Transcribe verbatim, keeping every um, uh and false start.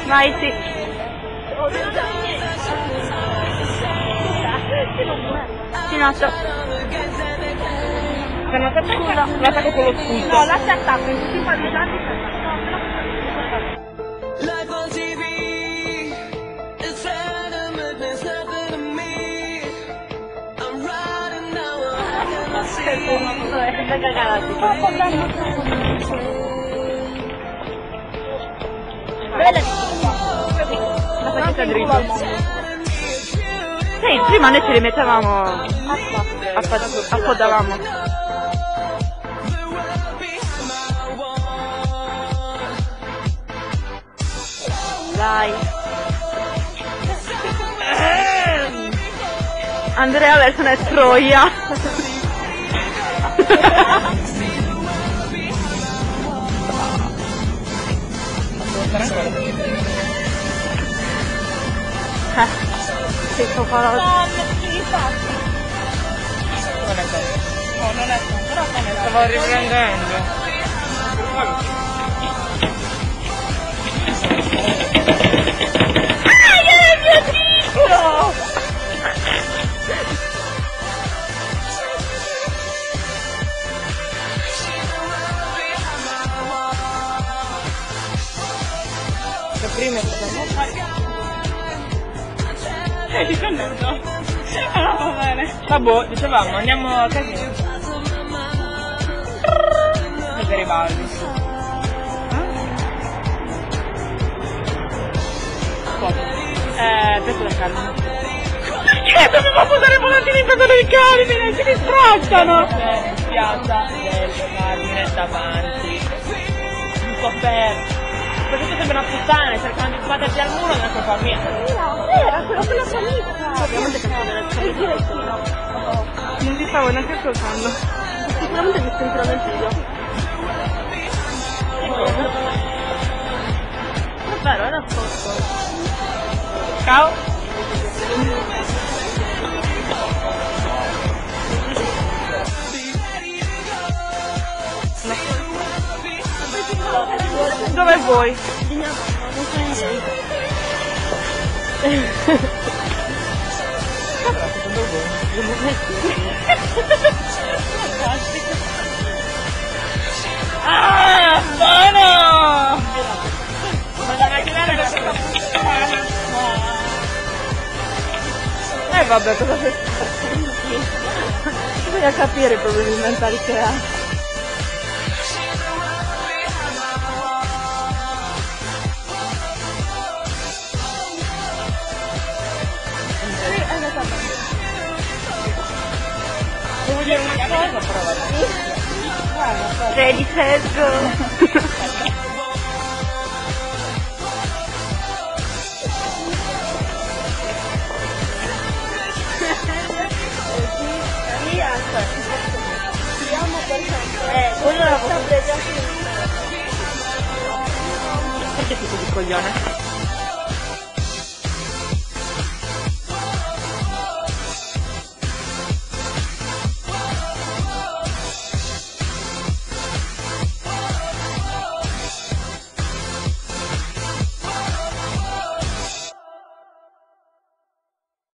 Vai, sì. Sì, no, sto... Se non ti attacca, l'attacco con lo scudo. No, la si attacca, in tutti i palleggianti si attacca. È cagati. Bella la faccia dritta. Sì, prima noi ce li mettevamo, appodavamo. Dai. Andrea verso è Troia. Che popolo. No, infatti. Non è così. No, non è così, però come stavo riprendendo. Ah, è il mio dito! Le prime stai dicendo? Ah, va bene. Vabbè, dicevamo, andiamo a casino. E per i balli. Eh, preso la carne. Perché dobbiamo posare i volantini in preso del Carmine? Si distrattano! In spiazza del Carmine davanti. Giusto per... Perché tu sembra una puttana, cercando di sbatterti al muro e non puoi far niente. No, era quello con la camicia. Ovviamente che fa il direttino. Non ti stavo neanche ascoltando. Sicuramente mi sentirò nel video. Davvero, è nascosto. Ciao! Dove vuoi? Ah, buono! Ma la macchinare la Eh vabbè, cosa fai? Bisogna capire i problemi mentali che ha. Devo dire una cosa, però vabbè. Ready, let's go. Eh, quello era sempre già. Perché sei così coglione?